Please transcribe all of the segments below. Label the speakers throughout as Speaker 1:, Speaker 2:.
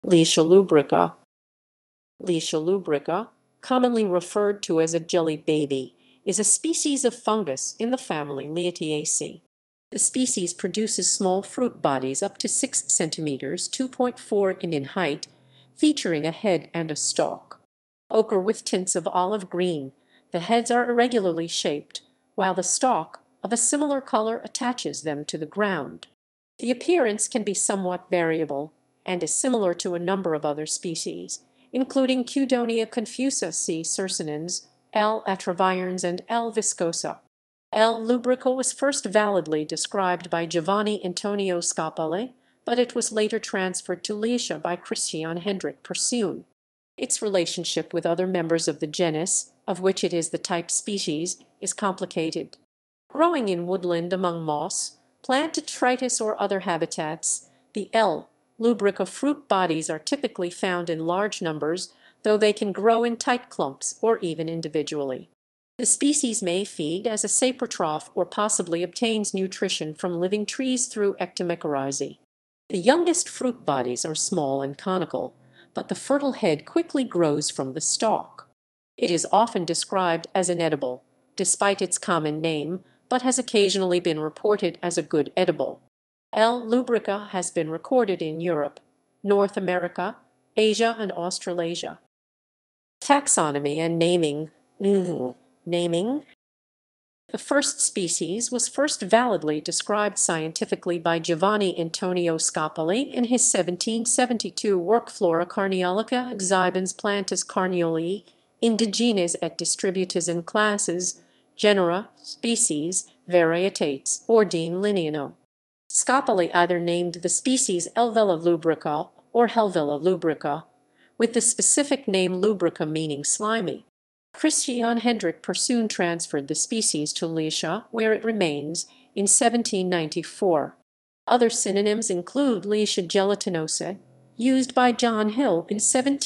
Speaker 1: Leotia lubrica. Leotia lubrica, commonly referred to as a jelly baby, is a species of fungus in the family Leotiaceae. The species produces small fruit bodies up to 6 centimeters (2.4 in height), featuring a head and a stalk. Ochre with tints of olive green, the heads are irregularly shaped, while the stalk, of a similar color, attaches them to the ground. The appearance can be somewhat variable, and is similar to a number of other species, including Cudonia confusa C. circinans, L. atrovirens, and L. viscosa. L. lubrica was first validly described by Giovanni Antonio Scopoli, but it was later transferred to Leotia by Christiaan Hendrik Persoon. Its relationship with other members of the genus, of which it is the type species, is complicated. Growing in woodland among moss, plant detritus or other habitats, the L. lubrica fruit bodies are typically found in large numbers, though they can grow in tight clumps or even individually. The species may feed as a saprotroph or possibly obtains nutrition from living trees through ectomycorrhizae. The youngest fruit bodies are small and conical, but the fertile head quickly grows from the stalk. It is often described as inedible, despite its common name, but has occasionally been reported as a good edible. L. lubrica has been recorded in Europe, North America, Asia, and Australasia. Taxonomy and naming. Naming. The first species was first validly described scientifically by Giovanni Antonio Scopoli in his 1772 work Flora carniolica exhibens plantas carnioli, indigenes et distributas in classes, genera, species, varietats, ordine lineano. Scopoli either named the species Helvela lubrica or Helvela lubrica, with the specific name lubrica meaning slimy. Christiaan Hendrik Persoon transferred the species to Leotia, where it remains, in 1794. Other synonyms include Leotia gelatinosa, used by John Hill in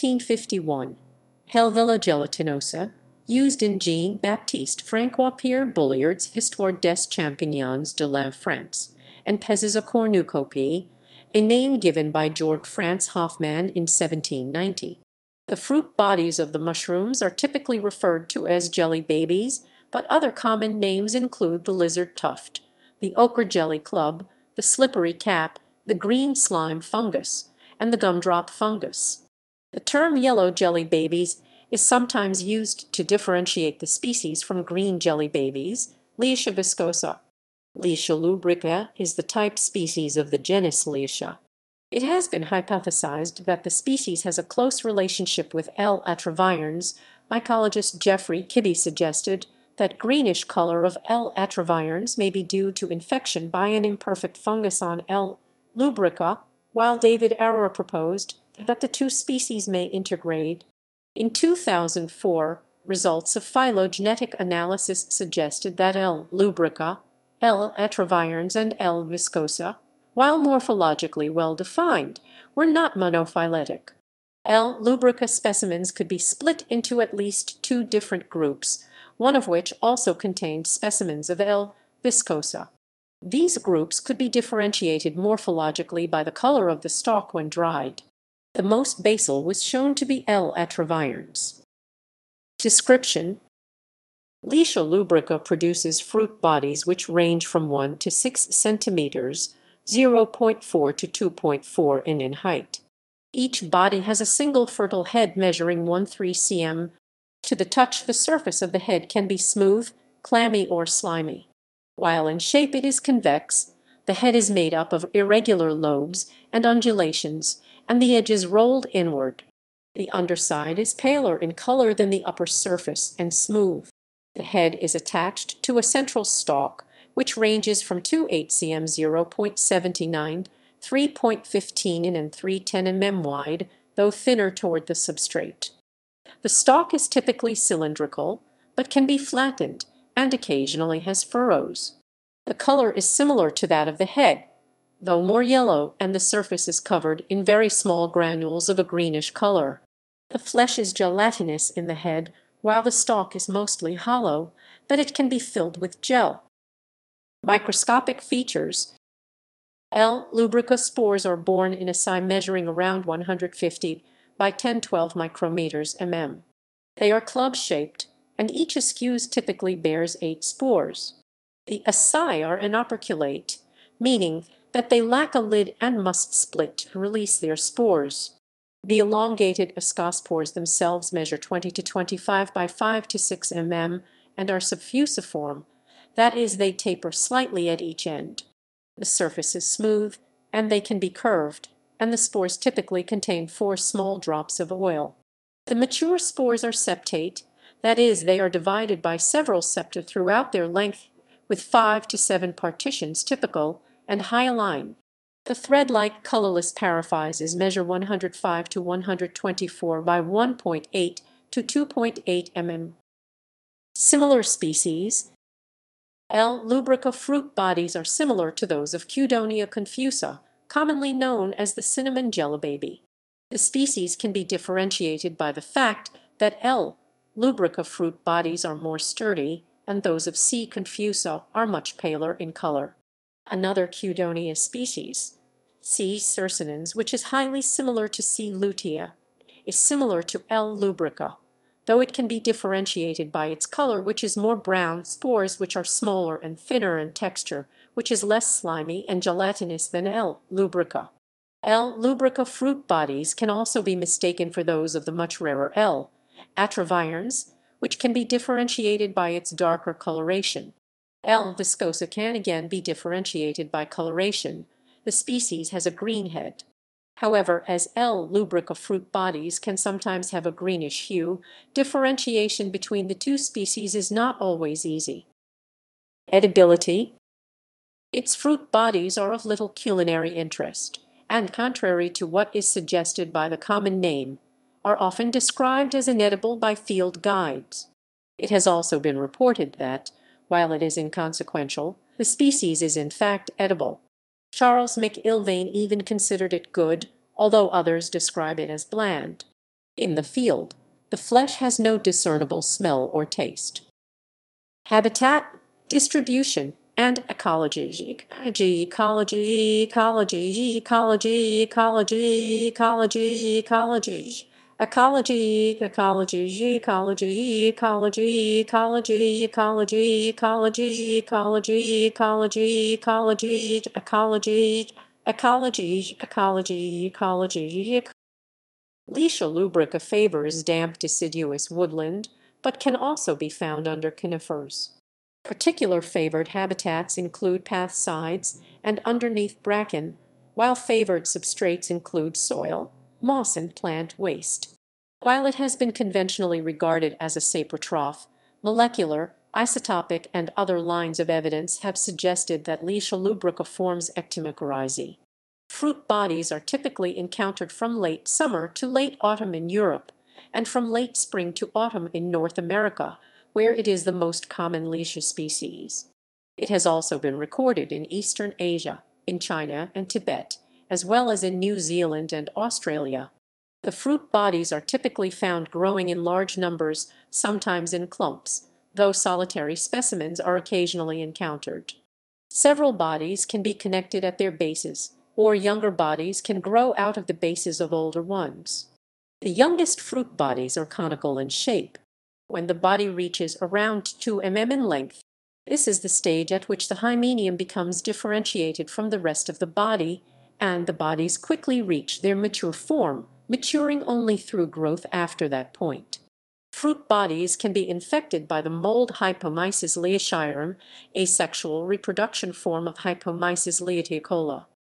Speaker 1: 1751, Helvela gelatinosa, used in Jean-Baptiste François-Pierre Bulliard's Histoire des champignons de la France, and Pezza cornucopii, a name given by Georg Franz Hofmann in 1790. The fruit bodies of the mushrooms are typically referred to as jelly babies, but other common names include the lizard tuft, the ochre jelly club, the slippery cap, the green slime fungus, and the gumdrop fungus. The term yellow jelly babies is sometimes used to differentiate the species from green jelly babies, Leotia viscosa. Leotia lubrica is the type species of the genus Leotia. It has been hypothesized that the species has a close relationship with L. atrovirens. Mycologist Geoffrey Kibbe suggested that greenish color of L. atrovirens may be due to infection by an imperfect fungus on L. lubrica, while David Arrow proposed that the two species may integrate. In 2004, results of phylogenetic analysis suggested that L. lubrica, L. atrovirens, and L. viscosa, while morphologically well-defined, were not monophyletic. L. lubrica specimens could be split into at least two different groups, one of which also contained specimens of L. viscosa. These groups could be differentiated morphologically by the color of the stalk when dried. The most basal was shown to be L. atrovirens. Description: Leotia lubrica produces fruit bodies which range from 1 to 6 centimeters, 0.4 to 2.4 in height. Each body has a single fertile head measuring 1/3 cm. To the touch, the surface of the head can be smooth, clammy, or slimy. While in shape it is convex, the head is made up of irregular lobes and undulations, and the edges rolled inward. The underside is paler in color than the upper surface and smooth. The head is attached to a central stalk, which ranges from 2.8 cm (0.79, 3.15 in, and 3.10 mm wide, though thinner toward the substrate. The stalk is typically cylindrical, but can be flattened, and occasionally has furrows. The color is similar to that of the head, though more yellow, and the surface is covered in very small granules of a greenish color. The flesh is gelatinous in the head, while the stalk is mostly hollow, but it can be filled with gel. Microscopic features: L. lubrica spores are borne in a cyme measuring around 150 by 10-12 micrometers mm. They are club-shaped, and each ascus typically bears 8 spores. The acae are inoperculate, meaning that they lack a lid and must split to release their spores. The elongated ascospores themselves measure 20 to 25 by 5 to 6 mm and are subfusiform, that is, they taper slightly at each end. The surface is smooth, and they can be curved, and the spores typically contain 4 small drops of oil. The mature spores are septate, that is, they are divided by several septa throughout their length, with 5 to 7 partitions typical, and hyaline. The thread-like colorless paraphyses measure 105 to 124 by 1.8 to 2.8 mm. Similar species, L. lubrica fruit bodies are similar to those of Cudonia confusa, commonly known as the cinnamon jellybaby. The species can be differentiated by the fact that L. lubrica fruit bodies are more sturdy, and those of C. confusa are much paler in color. Another Cudonia species, C. circinans, which is highly similar to C. lutea, is similar to L. lubrica, though it can be differentiated by its color, which is more brown, spores which are smaller and thinner in texture, which is less slimy and gelatinous than L. lubrica. L. lubrica fruit bodies can also be mistaken for those of the much rarer L. atrovirens, which can be differentiated by its darker coloration. L. viscosa can again be differentiated by coloration. The species has a green head. However, as L. lubrica fruit bodies can sometimes have a greenish hue, differentiation between the two species is not always easy. Edibility. Its fruit bodies are of little culinary interest, and contrary to what is suggested by the common name, are often described as inedible by field guides. It has also been reported that, while it is inconsequential, the species is in fact edible. Charles McIlvaine even considered it good, although others describe it as bland. In the field, the flesh has no discernible smell or taste. Habitat, distribution, and ecology. Leotia lubrica favors damp deciduous woodland, but can also be found under conifers. Particular favored habitats include path sides and underneath bracken, while favored substrates include soil, moss, and plant waste. While it has been conventionally regarded as a saprotroph, molecular, isotopic, and other lines of evidence have suggested that Leotia lubrica forms ectomycorrhizae. Fruit bodies are typically encountered from late summer to late autumn in Europe, and from late spring to autumn in North America, where it is the most common Leotia species. It has also been recorded in Eastern Asia, in China and Tibet, as well as in New Zealand and Australia. The fruit bodies are typically found growing in large numbers, sometimes in clumps, though solitary specimens are occasionally encountered. Several bodies can be connected at their bases, or younger bodies can grow out of the bases of older ones. The youngest fruit bodies are conical in shape. When the body reaches around 2 mm in length, this is the stage at which the hymenium becomes differentiated from the rest of the body, and the bodies quickly reach their mature form, maturing only through growth after that point. Fruit bodies can be infected by the mold Hypomyces leotiarum, asexual reproduction form of Hypomyces leotiacola.